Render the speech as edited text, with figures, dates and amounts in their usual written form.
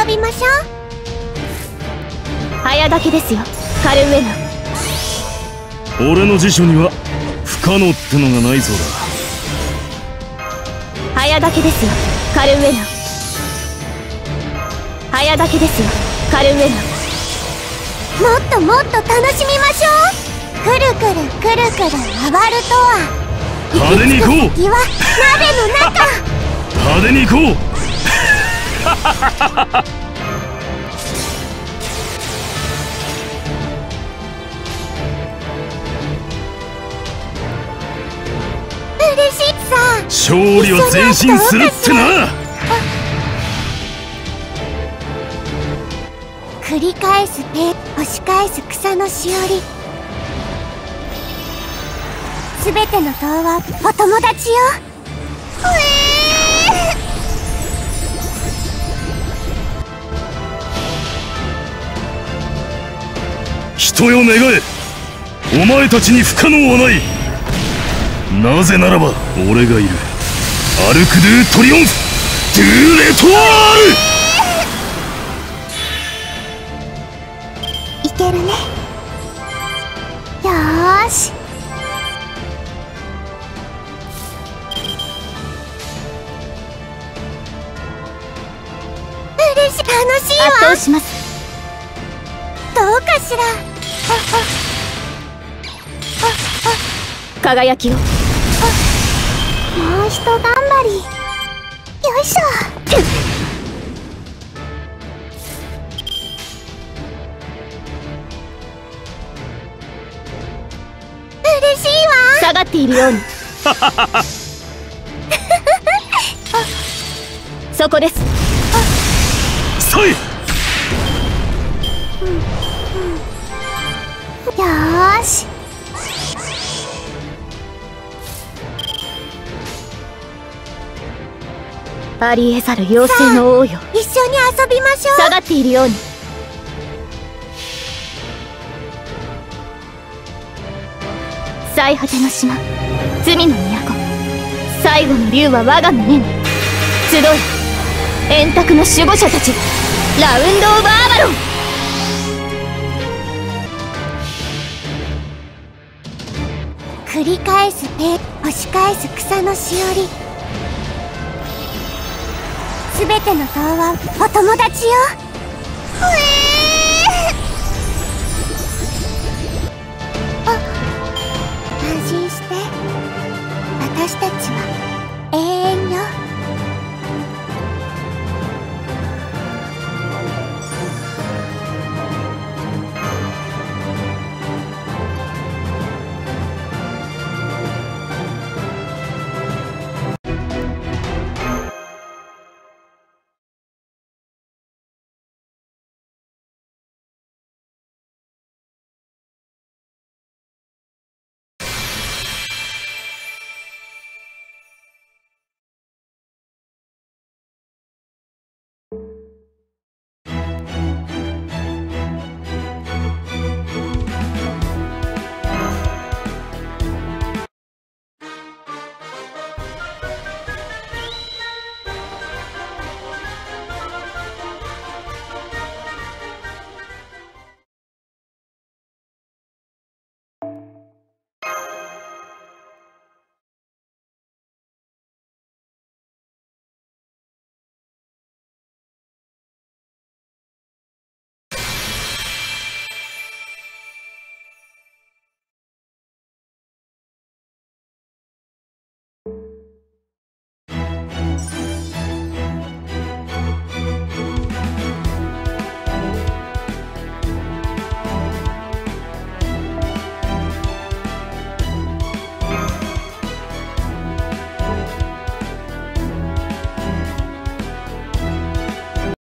遊びましょう。 早炊きですよ、カルウェナ。 俺の辞書には不可能ってのがないそうだ。 早炊きですよ、カルウェナ。早炊きですよ、カルウェナ。 もっともっと楽しみましょう。くるくるくるくる回るとは、 派手に行こう。 先は鍋の中。 派手に行こう。 嬉しいさ。 勝利は前進するってな。 繰り返す押し返す草のしおり。すべての塔はお友達よ。 人よ願え、お前たちに不可能はない。なぜならば俺がいる。アルク・ドゥ・トリオンフ・ドゥ・レトワール。 いけるね。よーし。嬉しい、楽しいわ。 圧倒します。 どうかしら。 輝きを。 もうひと頑張り。よいしょ。嬉しいわ。 下がっているように。そこです。 さい。 よーし。 ありえざる妖精の王よ。 一緒に遊びましょう。 下がっているように。最果ての島、罪の都。最後の竜は我が胸に。集え、円卓の守護者たち。ラウンド・オブ・アバロン。 繰り返す押し返す草のしおり。すべての塔はお友達よ。安心して。私たちは